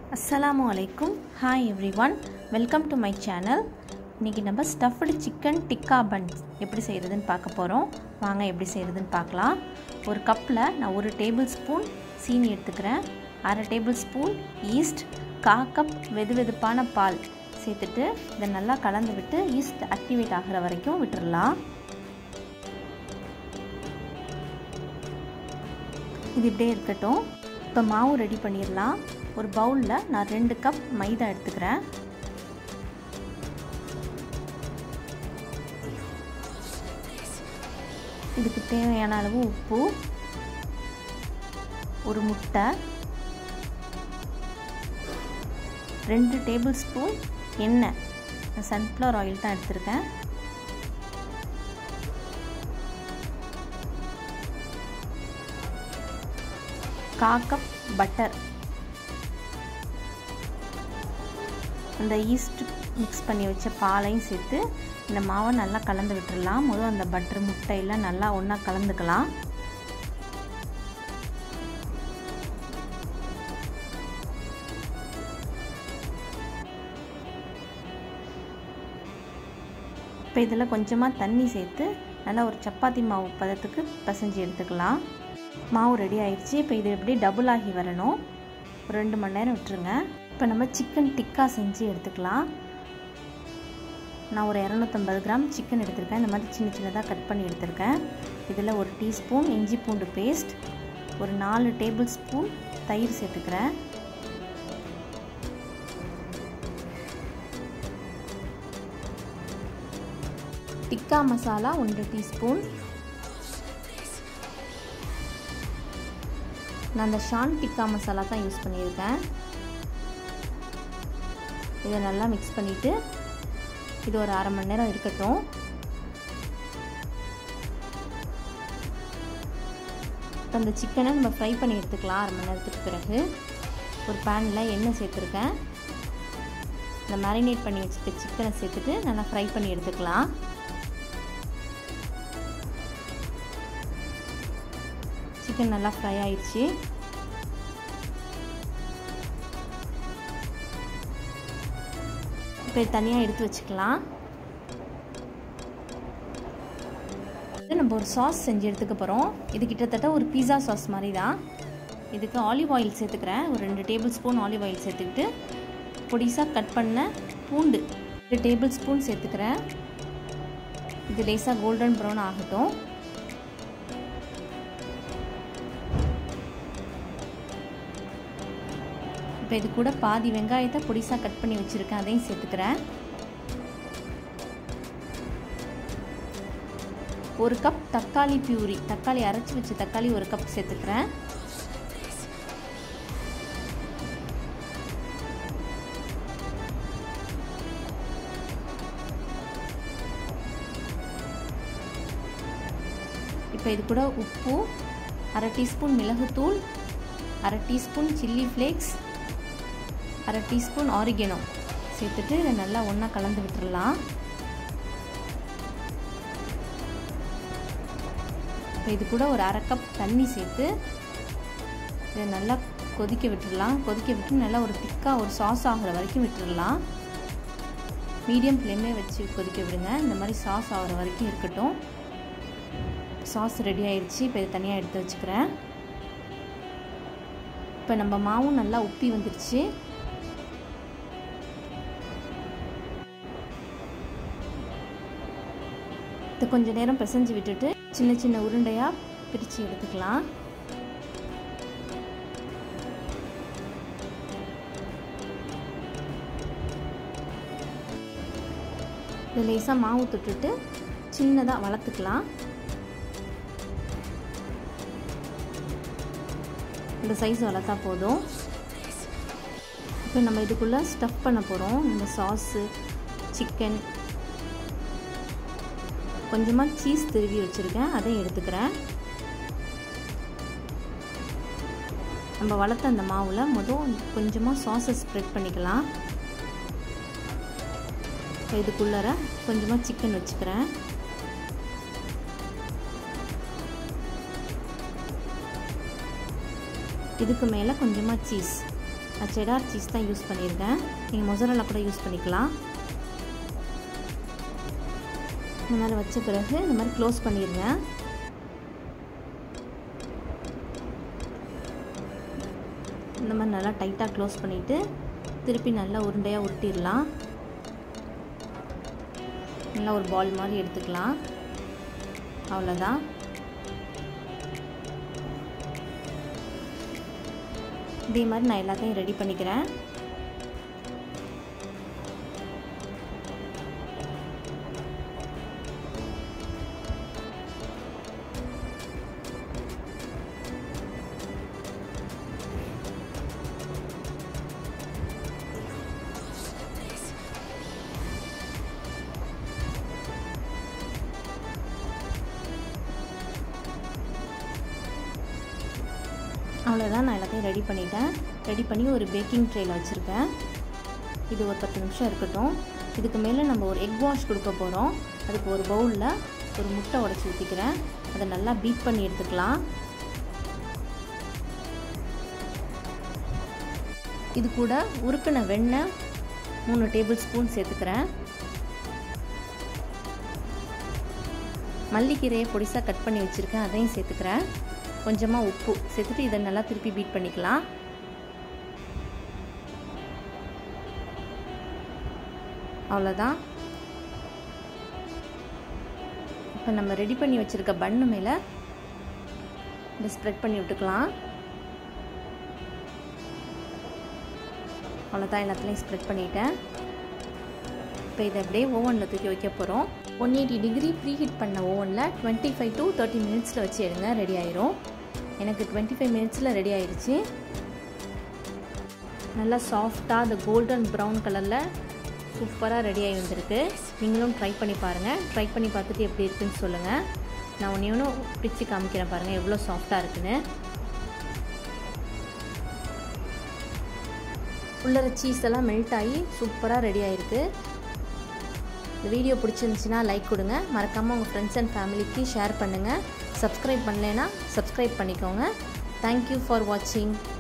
Assalamualaikum. Hi everyone. Welcome to my channel. இன்னைக்கு நம்ம stuffed chicken tikka buns எப்படி செய்யறதுன்னு பார்க்க போறோம். வாங்க எப்படி செய்யறதுன்னு பார்க்கலாம். ஒரு கப்ல நான் 1 டேபிள்ஸ்பூன் சீனி எடுத்துக்கிறேன். 1/2 டேபிள்ஸ்பூன் ஈஸ்ட், 1/4 கப் வெதுவெதுப்பான பால் சேர்த்துட்டு இத நல்லா கலந்து விட்டு ஈஸ்ட் ஆக்டிவேட் ஆகுற வரைக்கும் விட்டுறலாம். இது இப்படியே இருக்கட்டும். இப்போ மாவு ரெடி பண்ணிடலாம். ஒரு பவுலில் நான் 2 கப் மைதா எடுத்துக்கிறேன். இதுக்கு தேவையான அளவு உப்பு, ஒரு முட்டை, 2 டேபிள் ஸ்பூன் எண்ணெய், நான் சன்ஃப்ளவர் ஆயில் தான் எடுத்திருக்கேன். கால் கப் பட்டர், அந்த ஈஸ்ட் மிக்ஸ் பண்ணி வச்ச பாலையும் சேர்த்து இந்த மாவை நல்லா கலந்து விட்டுடலாம். முதல்ல அந்த பட்டர் முட்டையெல்லாம் நல்லா ஒன்றா கலந்துக்கலாம். இப்போ இதில் கொஞ்சமாக தண்ணி சேர்த்து நல்லா ஒரு சப்பாத்தி மாவு பதத்துக்கு பிசைஞ்சு எடுத்துக்கலாம். மாவு ரெடி ஆயிடுச்சு. இப்போ இது எப்படி டபுள் ஆகி வரணும். ஒரு 2 மணி நேரம் விட்டுருங்க. இப்போ நம்ம சிக்கன் டிக்கா செஞ்சு எடுத்துக்கலாம். நான் ஒரு 250 கிராம் சிக்கன் எடுத்திருக்கேன். இந்த மாதிரி சின்ன சின்னதாக கட் பண்ணி எடுத்திருக்கேன். இதில் 1 டீஸ்பூன் இஞ்சி பூண்டு பேஸ்ட், ஒரு 4 டேபிள் ஸ்பூன் தயிர் சேர்த்துக்கிறேன். டிக்கா மசாலா 1 டீஸ்பூன். நான் அந்த ஷான் டிக்கா மசாலா தான் யூஸ் பண்ணியிருக்கேன். இதை நல்லா மிக்ஸ் பண்ணிவிட்டு இது ஒரு 1/2 மணி நேரம் இருக்கட்டும். இப்போ அந்த சிக்கனை நம்ம ஃப்ரை பண்ணி எடுத்துக்கலாம். 1/2 மணி நேரத்துக்கு பிறகு ஒரு பேனில் எண்ணெய் சேர்த்துருக்கேன். இந்த மேரினேட் பண்ணி வச்சுருக்க சிக்கனை சேர்த்துட்டு நல்லா ஃப்ரை பண்ணி எடுத்துக்கலாம். சிக்கன் நல்லா ஃப்ரை ஆயிடுச்சு. இப்போ தனியாக எடுத்து வச்சுக்கலாம். நம்ம ஒரு சாஸ் செஞ்சு எடுத்துக்க போகிறோம். இது கிட்டத்தட்ட ஒரு பீஸா சாஸ் மாதிரி தான். இதுக்கு ஆலிவ் ஆயில் சேர்த்துக்கிறேன். ஒரு 2 டேபிள் ஸ்பூன் ஆலிவ் ஆயில் சேர்த்துக்கிட்டு பொடிசாக கட் பண்ண பூண்டு 2 டேபிள் ஸ்பூன் சேர்த்துக்கிறேன். இது லேசாக கோல்டன் ப்ரௌன் ஆகட்டும். இப்போ இது கூட பாதி வெங்காயத்தை பொடிசாக கட் பண்ணி வச்சுருக்கேன். அதையும் சேர்த்துக்கிறேன். 1 கப் தக்காளி பியூரி, தக்காளி அரைச்சி வச்ச தக்காளி 1 கப் சேர்த்துக்கிறேன். இப்போ இது கூட உப்பு, 1/2 டீஸ்பூன் மிளகுத்தூள், 1/2 teaspoon chilli flakes, 1/2 teaspoon oregano சேர்த்துட்டு இதை நல்லா ஒன்றா கலந்து விட்டுடலாம். இப்போ இது கூட ஒரு 1/2 கப் தண்ணி சேர்த்து இதை நல்லா கொதிக்க விட்டுடலாம். கொதிக்க விட்டு நல்லா ஒரு திக்காக ஒரு சாஸ் ஆகிற வரைக்கும் விட்டுடலாம். மீடியம் ஃப்ளேமே வச்சு கொதிக்க விடுங்க. இந்த மாதிரி சாஸ் ஆகிற வரைக்கும் இருக்கட்டும். சாஸ் ரெடி ஆயிடுச்சு. இப்போ இதை தனியாக எடுத்து வச்சுக்கிறேன். இப்போ நம்ம மாவும் நல்லா உப்பி வந்துடுச்சு. இது கொஞ்சம் நேரம் பிசைஞ்சு விட்டுட்டு சின்ன சின்ன உருண்டையாக பிரித்து எடுத்துக்கலாம். இது லேசாக மாவு தொட்டுட்டு சின்னதாக வளர்த்துக்கலாம். இந்த சைஸ் வளர்த்தா போதும். இப்போ நம்ம இதுக்குள்ளே ஸ்டஃப் பண்ண போகிறோம். இந்த சாஸு, சிக்கன், கொஞ்சமாக சீஸ் திருவி வச்சுருக்கேன், அதையும் எடுத்துக்கிறேன். நம்ம வளர்த்த அந்த மாவில் கொஞ்சமாக சாஸை ஸ்ப்ரெட் பண்ணிக்கலாம். இப்போ இதுக்குள்ளார கொஞ்சமாக சிக்கன் வச்சுக்கிறேன். இதுக்கு மேலே கொஞ்சமாக சீஸ் நான் செடார் சீஸ் தான் யூஸ் பண்ணியிருக்கேன். நீங்கள் மொசரல்லா கூட யூஸ் பண்ணிக்கலாம். இந்த மாதிரி வச்ச பிறகு இந்த மாதிரி க்ளோஸ் பண்ணிடுங்க. இந்த மாதிரி நல்லா டைட்டாக க்ளோஸ் பண்ணிவிட்டு திருப்பி நல்லா உருண்டையாக உருட்டிடலாம். நல்லா ஒரு பால் மாதிரி எடுத்துக்கலாம். அவ்வளோதான். இதே மாதிரி நான் எல்லாத்தையும் ரெடி பண்ணிக்கிறேன். அவ்வளோதான், நான் எல்லாத்தையும் ரெடி பண்ணிட்டேன். ரெடி பண்ணி ஒரு பேக்கிங் ட்ரேயில் வச்சுருக்கேன். இது ஒரு 10 நிமிஷம் இருக்கட்டும். இதுக்கு மேலே நம்ம ஒரு எக் வாஷ் கொடுக்க போகிறோம். அதுக்கு ஒரு பவுலில் ஒரு முட்டை உடைச்சி ஊற்றிக்கிறேன். அதை நல்லா பீட் பண்ணி எடுத்துக்கலாம். இது கூட உருக்கின வெண்ணெய் 3 டேபிள் ஸ்பூன் சேர்த்துக்கிறேன். மல்லிக்கீரையை பொடிசாக கட் பண்ணி வச்சுருக்கேன், அதையும் சேர்த்துக்கிறேன். கொஞ்சமாக உப்பு சேர்த்துட்டு இதை நல்லா திருப்பி பீட் பண்ணிக்கலாம். அவ்வளோதான். இப்போ நம்ம ரெடி பண்ணி வச்சுருக்க பன்னு மேலே இதை ஸ்ப்ரெட் பண்ணி விட்டுக்கலாம். அவ்வளோதான், எல்லாத்துலேயும் ஸ்ப்ரெட் பண்ணிட்டேன். இப்போ இதை அப்படியே ஓவனில் தூக்கி வைக்க போகிறோம். 180 டிகிரி ப்ரீ ஹீட் பண்ண ஓவனில் 25 to 30 மினிட்ஸில் வச்சு எடுங்க, ரெடி ஆயிரும். எனக்கு 25 மினிட்ஸில் ரெடி ஆயிடுச்சு. நல்லா சாஃப்டாக அந்த கோல்டன் ப்ரௌன் கலரில் சூப்பராக ரெடி ஆகி வந்திருக்கு. நீங்களும் ட்ரை பண்ணி பாருங்கள். ட்ரை பண்ணி பார்த்துட்டு எப்படி இருக்குன்னு சொல்லுங்கள். நான் ஒன்று பிடிச்சி காமிக்கிறேன் பாருங்கள் எவ்வளோ சாஃப்டாக இருக்குன்னு. உள்ளர சீஸ் எல்லாம் மெல்ட் ஆகி சூப்பராக ரெடி ஆகிருக்கு. இந்த வீடியோ பிடிச்சிருந்துச்சின்னா லைக் கொடுங்க. மறக்காமல் உங்கள் ஃப்ரெண்ட்ஸ் அண்ட் ஃபேமிலிக்கு ஷேர் பண்ணுங்கள். சப்ஸ்கிரைப் பண்ணலைன்னா சப்ஸ்கிரைப் பண்ணிக்கோங்க. தேங்க்யூ ஃபார் வாட்சிங்.